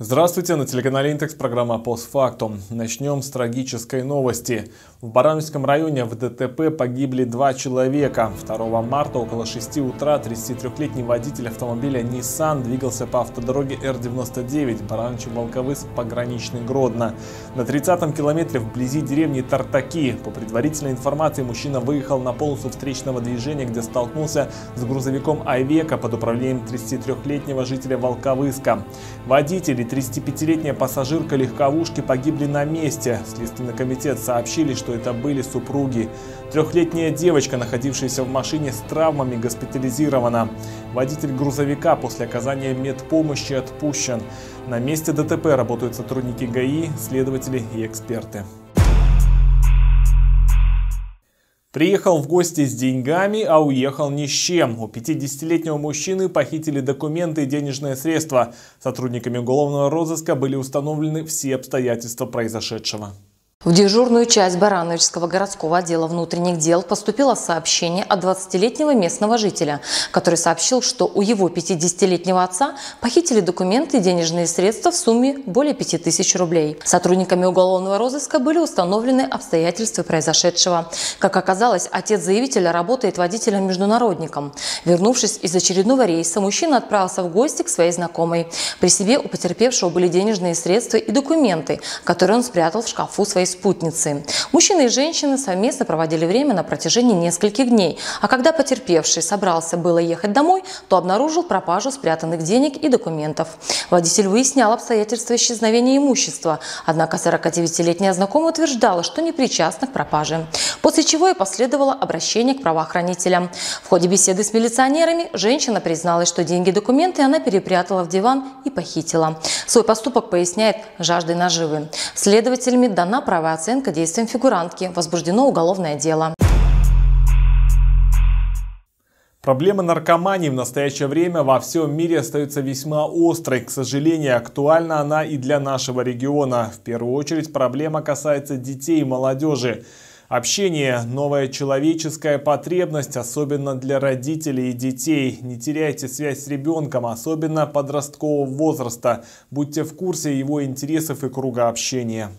Здравствуйте, на телеканале Интекс программа «Постфактум». Начнем с трагической новости. В Барановском районе в ДТП погибли 2 человека. 2 марта около 6 утра 33-летний водитель автомобиля Nissan двигался по автодороге Р-99 Барановичи-Волковыск, пограничный Гродно. На 30-м километре вблизи деревни Тартаки. По предварительной информации, мужчина выехал на полосу встречного движения, где столкнулся с грузовиком Айвека под управлением 33-летнего жителя Волковыска. Водитель и 35-летняя пассажирка легковушки погибли на месте. Следственный комитет сообщили, что это были супруги. 3-летняя девочка, находившаяся в машине с травмами, госпитализирована. Водитель грузовика после оказания медпомощи отпущен. На месте ДТП работают сотрудники ГАИ, следователи и эксперты. Приехал в гости с деньгами, а уехал ни с чем. У 50-летнего мужчины похитили документы и денежные средства. Сотрудниками уголовного розыска были установлены все обстоятельства произошедшего. В дежурную часть Барановичского городского отдела внутренних дел поступило сообщение от 20-летнего местного жителя, который сообщил, что у его 50-летнего отца похитили документы и денежные средства в сумме более 5000 рублей. Сотрудниками уголовного розыска были установлены обстоятельства произошедшего. Как оказалось, отец заявителя работает водителем-международником. Вернувшись из очередного рейса, мужчина отправился в гости к своей знакомой. При себе у потерпевшего были денежные средства и документы, которые он спрятал в шкафу своей спутницы. Мужчина и женщина совместно проводили время на протяжении нескольких дней, а когда потерпевший собрался было ехать домой, то обнаружил пропажу спрятанных денег и документов. Водитель выяснял обстоятельства исчезновения имущества, однако 49-летняя знакомая утверждала, что не причастна к пропаже. После чего и последовало обращение к правоохранителям. В ходе беседы с милиционерами женщина призналась, что деньги и документы она перепрятала в диван и похитила. Свой поступок поясняет жаждой наживы. Следователями дана правовая оценка действиям фигурантки. Возбуждено уголовное дело. Проблема наркомании в настоящее время во всем мире остается весьма острой. К сожалению, актуальна она и для нашего региона. В первую очередь проблема касается детей и молодежи. Общение – новая человеческая потребность, особенно для родителей и детей. Не теряйте связь с ребенком, особенно подросткового возраста. Будьте в курсе его интересов и круга общения.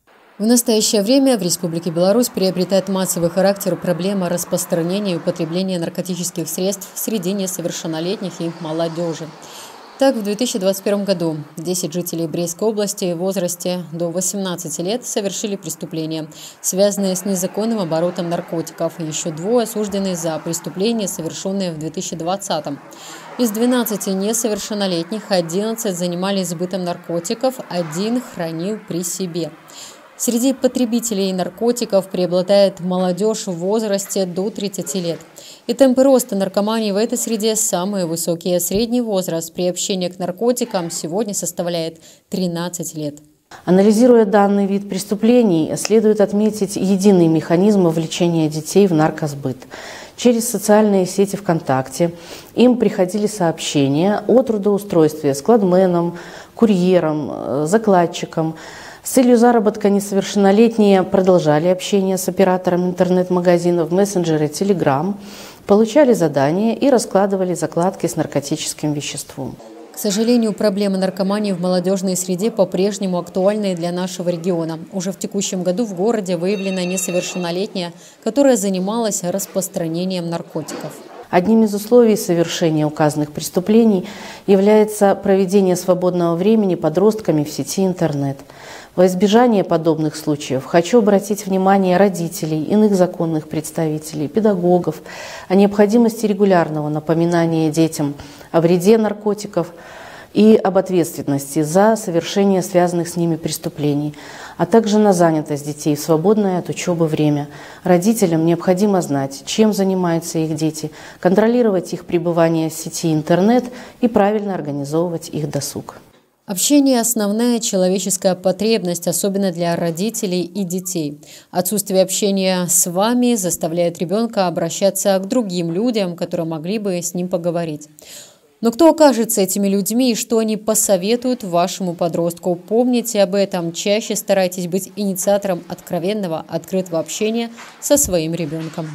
В настоящее время в Республике Беларусь приобретает массовый характер проблема распространения и употребления наркотических средств среди несовершеннолетних и молодежи. Так, в 2021 году 10 жителей Брестской области в возрасте до 18 лет совершили преступления, связанные с незаконным оборотом наркотиков. Еще 2 осуждены за преступления, совершенные в 2020. Из 12 несовершеннолетних 11 занимались сбытом наркотиков, 1 хранил при себе. Среди потребителей наркотиков преобладает молодежь в возрасте до 30 лет. И темпы роста наркомании в этой среде самые высокие. Средний возраст при общении к наркотикам сегодня составляет 13 лет. Анализируя данный вид преступлений, следует отметить единый механизм вовлечения детей в наркосбыт. Через социальные сети ВКонтакте им приходили сообщения о трудоустройстве складменом, курьером, закладчиком. С целью заработка несовершеннолетние продолжали общение с оператором интернет-магазинов в мессенджере Telegram, получали задания и раскладывали закладки с наркотическим веществом. К сожалению, проблема наркомании в молодежной среде по-прежнему актуальна для нашего региона. Уже в текущем году в городе выявлена несовершеннолетняя, которая занималась распространением наркотиков. Одним из условий совершения указанных преступлений является проведение свободного времени подростками в сети интернет. Во избежание подобных случаев хочу обратить внимание родителей, иных законных представителей, педагогов о необходимости регулярного напоминания детям о вреде наркотиков и об ответственности за совершение связанных с ними преступлений, а также на занятость детей в свободное от учебы время. Родителям необходимо знать, чем занимаются их дети, контролировать их пребывание в сети интернет и правильно организовывать их досуг. Общение – основная человеческая потребность, особенно для родителей и детей. Отсутствие общения с вами заставляет ребенка обращаться к другим людям, которые могли бы с ним поговорить. Но кто окажется этими людьми и что они посоветуют вашему подростку? Помните об этом. Чаще старайтесь быть инициатором откровенного, открытого общения со своим ребенком.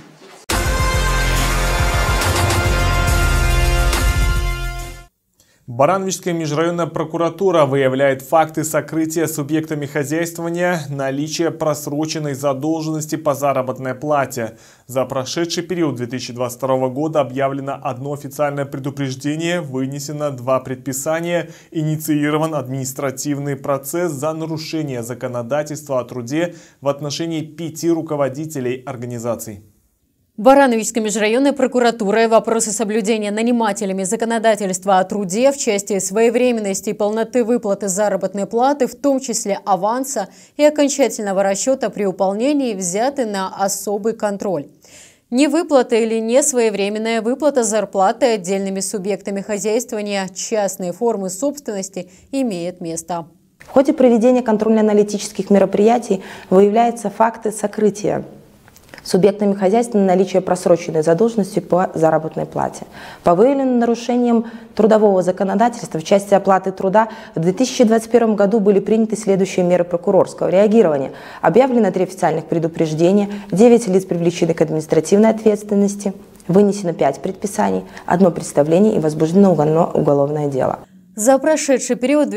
Барановичская межрайонная прокуратура выявляет факты сокрытия субъектами хозяйствования наличия просроченной задолженности по заработной плате. За прошедший период 2022 года объявлено одно официальное предупреждение, вынесено 2 предписания, инициирован административный процесс за нарушение законодательства о труде в отношении 5 руководителей организаций. Барановичской межрайонной прокуратурой вопросы соблюдения нанимателями законодательства о труде в части своевременности и полноты выплаты заработной платы, в том числе аванса и окончательного расчета при выполнении, взяты на особый контроль. Невыплата или несвоевременная выплата зарплаты отдельными субъектами хозяйствования, частные формы собственности имеет место. В ходе проведения контрольно-аналитических мероприятий выявляются факты сокрытия субъектами хозяйства наличия просроченной задолженности по заработной плате. По выявленным нарушениям трудового законодательства в части оплаты труда в 2021 году были приняты следующие меры прокурорского реагирования. Объявлено 3 официальных предупреждения, 9 лиц привлечены к административной ответственности, вынесено 5 предписаний, 1 представление и возбуждено уголовное дело. За прошедший период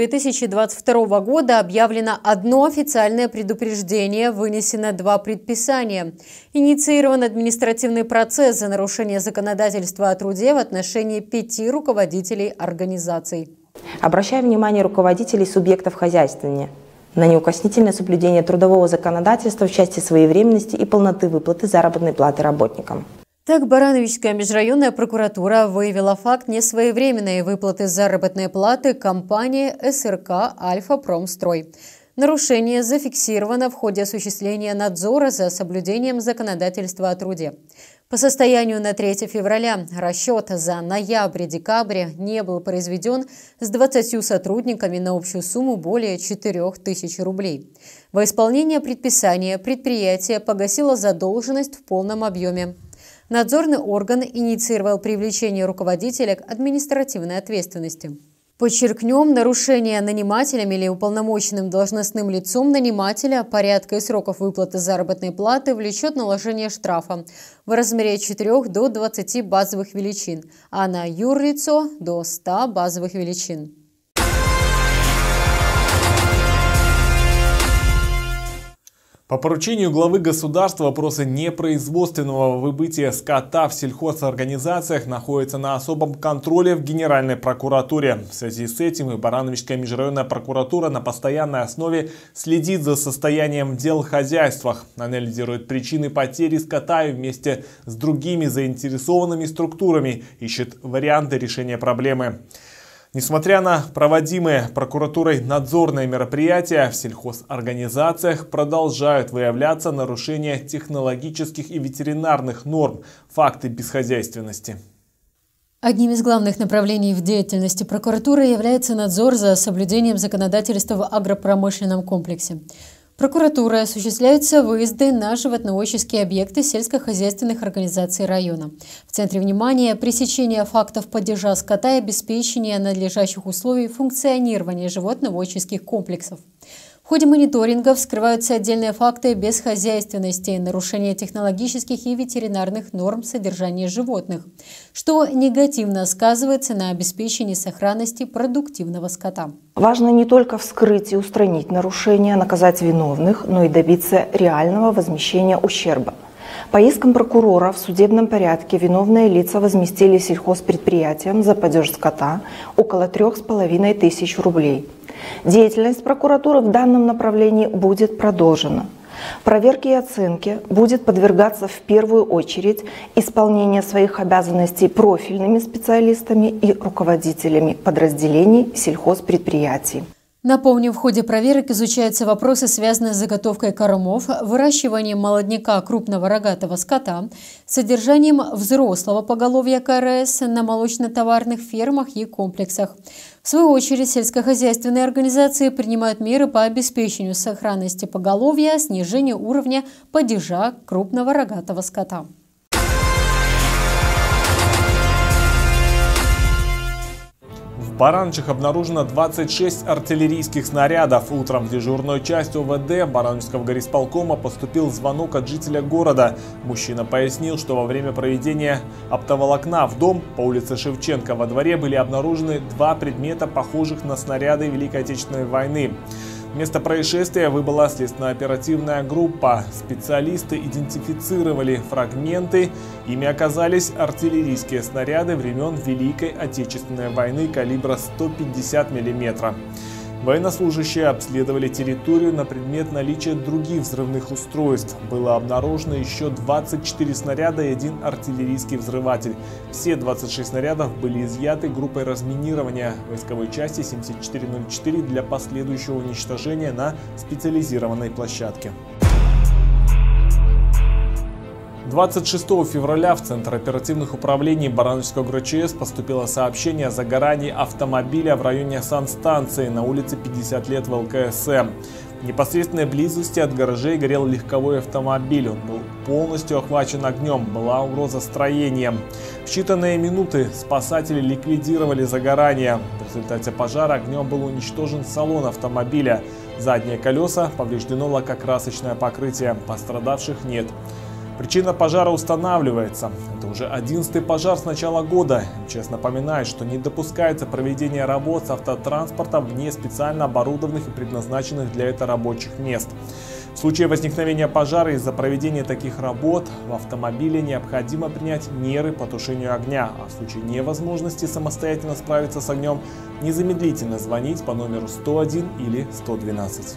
2022 года объявлено 1 официальное предупреждение, вынесено 2 предписания. Инициирован административный процесс за нарушение законодательства о труде в отношении 5 руководителей организаций. Обращаю внимание руководителей субъектов хозяйствования на неукоснительное соблюдение трудового законодательства в части своевременности и полноты выплаты заработной платы работникам. Так, Барановичская межрайонная прокуратура выявила факт несвоевременной выплаты заработной платы компании СРК «Альфа-Промстрой». Нарушение зафиксировано в ходе осуществления надзора за соблюдением законодательства о труде. По состоянию на 3 февраля расчет за ноябрь-декабрь не был произведен с 20 сотрудниками на общую сумму более 4000 рублей. Во исполнение предписания предприятие погасило задолженность в полном объеме. Надзорный орган инициировал привлечение руководителя к административной ответственности. Подчеркнем, нарушение нанимателем или уполномоченным должностным лицом нанимателя порядка и сроков выплаты заработной платы влечет наложение штрафа в размере от 4 до 20 базовых величин, а на юрлицо – до 100 базовых величин. По поручению главы государства вопросы непроизводственного выбытия скота в сельхозорганизациях находятся на особом контроле в Генеральной прокуратуре. В связи с этим и Барановичская межрайонная прокуратура на постоянной основе следит за состоянием дел в хозяйствах, анализирует причины потери скота и вместе с другими заинтересованными структурами ищет варианты решения проблемы. Несмотря на проводимые прокуратурой надзорные мероприятия, в сельхозорганизациях продолжают выявляться нарушения технологических и ветеринарных норм, факты бесхозяйственности. Одним из главных направлений в деятельности прокуратуры является надзор за соблюдением законодательства в агропромышленном комплексе. Прокуратурой осуществляются выезды на животноводческие объекты сельскохозяйственных организаций района. В центре внимания пресечение фактов падежа скота и обеспечение надлежащих условий функционирования животноводческих комплексов. В ходе мониторинга вскрываются отдельные факты бесхозяйственности, нарушения технологических и ветеринарных норм содержания животных, что негативно сказывается на обеспечении сохранности продуктивного скота. Важно не только вскрыть и устранить нарушения, наказать виновных, но и добиться реального возмещения ущерба. По искам прокурора в судебном порядке виновные лица возместили сельхозпредприятиям за падеж скота около 3500 рублей. Деятельность прокуратуры в данном направлении будет продолжена. Проверке и оценке будет подвергаться в первую очередь исполнение своих обязанностей профильными специалистами и руководителями подразделений сельхозпредприятий. Напомню, в ходе проверок изучаются вопросы, связанные с заготовкой кормов, выращиванием молодняка крупного рогатого скота, содержанием взрослого поголовья КРС на молочно-товарных фермах и комплексах. В свою очередь, сельскохозяйственные организации принимают меры по обеспечению сохранности поголовья, снижению уровня падежа крупного рогатого скота. В Баранычах обнаружено 26 артиллерийских снарядов. Утром в дежурную часть ОВД Баранычского горисполкома поступил звонок от жителя города. Мужчина пояснил, что во время проведения оптоволокна в дом по улице Шевченко во дворе были обнаружены два предмета, похожих на снаряды Великой Отечественной войны. Место происшествия выбыла следственно-оперативная группа. Специалисты идентифицировали фрагменты. Ими оказались артиллерийские снаряды времен Великой Отечественной войны калибра 150 мм. Военнослужащие обследовали территорию на предмет наличия других взрывных устройств. Было обнаружено еще 24 снаряда и один артиллерийский взрыватель. Все 26 снарядов были изъяты группой разминирования войсковой части 7404 для последующего уничтожения на специализированной площадке. 26 февраля в Центр оперативных управлений Баранычского ГРЧС поступило сообщение о загорании автомобиля в районе санстанции на улице 50 лет в ЛКСМ. В непосредственной близости от гаражей горел легковой автомобиль. Он был полностью охвачен огнем, была угроза строением. В считанные минуты спасатели ликвидировали загорание. В результате пожара огнем был уничтожен салон автомобиля. Задние колеса, повреждено лакокрасочное покрытие, пострадавших нет. Причина пожара устанавливается. Это уже 11-й пожар с начала года. МЧС напоминает, что не допускается проведение работ с автотранспортом вне специально оборудованных и предназначенных для этого рабочих мест. В случае возникновения пожара из-за проведения таких работ в автомобиле необходимо принять меры по тушению огня, а в случае невозможности самостоятельно справиться с огнем незамедлительно звонить по номеру 101 или 112.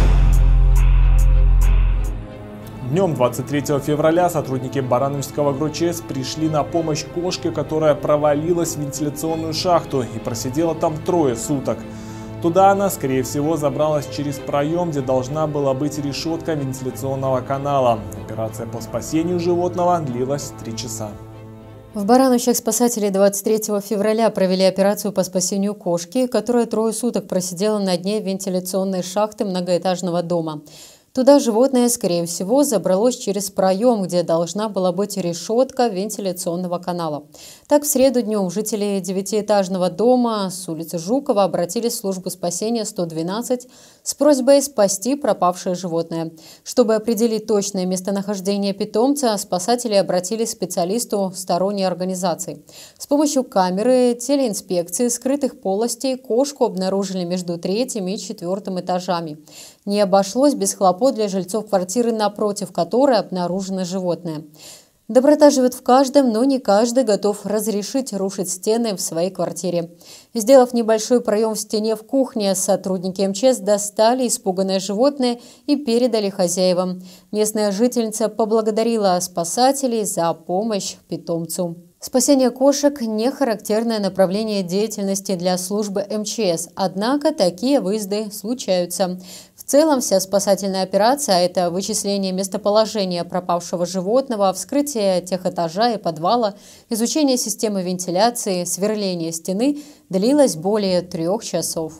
Днем 23 февраля сотрудники Баранычского ГРЧС пришли на помощь кошке, которая провалилась в вентиляционную шахту и просидела там 3 суток. Туда она, скорее всего, забралась через проем, где должна была быть решетка вентиляционного канала. Операция по спасению животного длилась 3 часа. В Баранычах спасатели 23 февраля провели операцию по спасению кошки, которая 3 суток просидела на дне вентиляционной шахты многоэтажного дома. Туда животное, скорее всего, забралось через проем, где должна была быть решетка вентиляционного канала. Так, в среду днем жители 9-этажного дома с улицы Жукова обратились в службу спасения 112 с просьбой спасти пропавшее животное. Чтобы определить точное местонахождение питомца, спасатели обратились к специалисту сторонней организации. С помощью камеры телеинспекции скрытых полостей кошку обнаружили между 3-м и 4-м этажами. Не обошлось без хлопот для жильцов квартиры, напротив которой обнаружено животное. Доброта живет в каждом, но не каждый готов разрешить рушить стены в своей квартире. Сделав небольшой проем в стене в кухне, сотрудники МЧС достали испуганное животное и передали хозяевам. Местная жительница поблагодарила спасателей за помощь питомцу. Спасение кошек – не характерное направление деятельности для службы МЧС, однако такие выезды случаются. В целом вся спасательная операция – это вычисление местоположения пропавшего животного, вскрытие техэтажа и подвала, изучение системы вентиляции, сверление стены – длилась более 3 часов.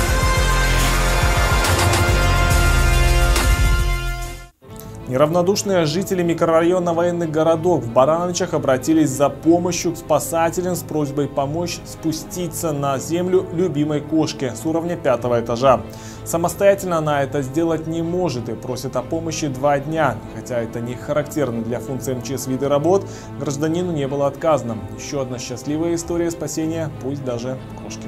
Неравнодушные жители микрорайона Военный городок в Баранычах обратились за помощью к спасателям с просьбой помочь спуститься на землю любимой кошки с уровня 5-го этажа. Самостоятельно она это сделать не может и просит о помощи 2 дня. Хотя это не характерно для функции МЧС виды работ, гражданину не было отказано. Еще одна счастливая история спасения, пусть даже кошки.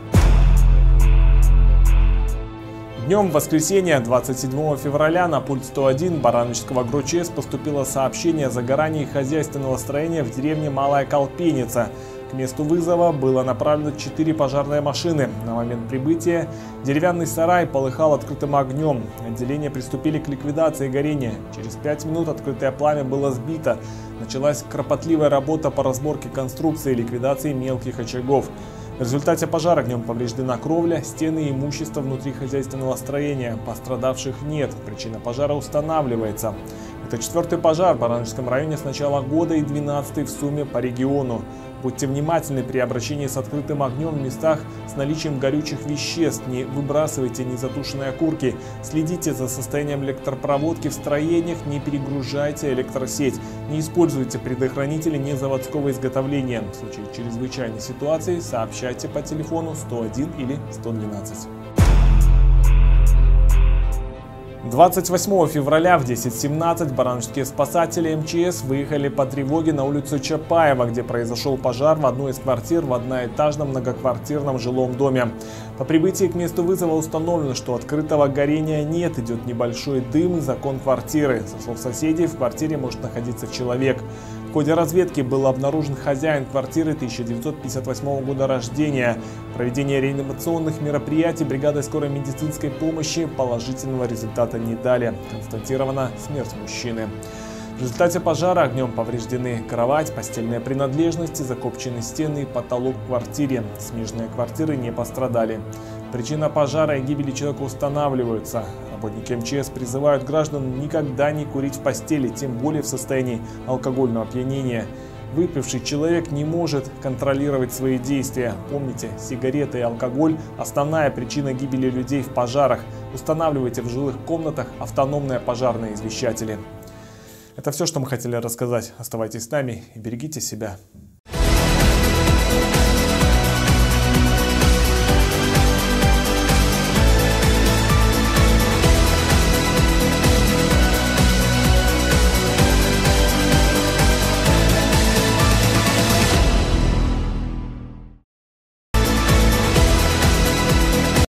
Днем в воскресенье 27 февраля на пульт 101 Баранычского ГРЧС поступило сообщение о загорании хозяйственного строения в деревне Малая Колпеница. К месту вызова было направлено 4 пожарные машины. На момент прибытия деревянный сарай полыхал открытым огнем. Отделения приступили к ликвидации горения. Через 5 минут открытое пламя было сбито. Началась кропотливая работа по разборке конструкции и ликвидации мелких очагов. В результате пожара огнем повреждена кровля, стены и имущество внутри хозяйственного строения. Пострадавших нет. Причина пожара устанавливается. Это 4-й пожар в Баранычском районе с начала года и 12-й в сумме по региону. Будьте внимательны при обращении с открытым огнем в местах с наличием горючих веществ. Не выбрасывайте незатушенные окурки. Следите за состоянием электропроводки в строениях. Не перегружайте электросеть. Не используйте предохранители незаводского изготовления. В случае чрезвычайной ситуации сообщайте по телефону 101 или 112. 28 февраля в 10:17 барановские спасатели МЧС выехали по тревоге на улицу Чапаева, где произошел пожар в одной из квартир в одноэтажном многоквартирном жилом доме. По прибытии к месту вызова установлено, что открытого горения нет, идет небольшой дым из окон квартиры. Со слов соседей, в квартире может находиться человек. В ходе разведки был обнаружен хозяин квартиры 1958 года рождения. Проведение реанимационных мероприятий бригадой скорой медицинской помощи положительного результата не дали. Констатирована смерть мужчины. В результате пожара огнем повреждены кровать, постельные принадлежности, закопчены стены и потолок в квартире. Смежные квартиры не пострадали. Причина пожара и гибели человека устанавливаются. Работники МЧС призывают граждан никогда не курить в постели, тем более в состоянии алкогольного опьянения. Выпивший человек не может контролировать свои действия. Помните, сигареты и алкоголь – основная причина гибели людей в пожарах. Устанавливайте в жилых комнатах автономные пожарные извещатели. Это все, что мы хотели рассказать. Оставайтесь с нами и берегите себя.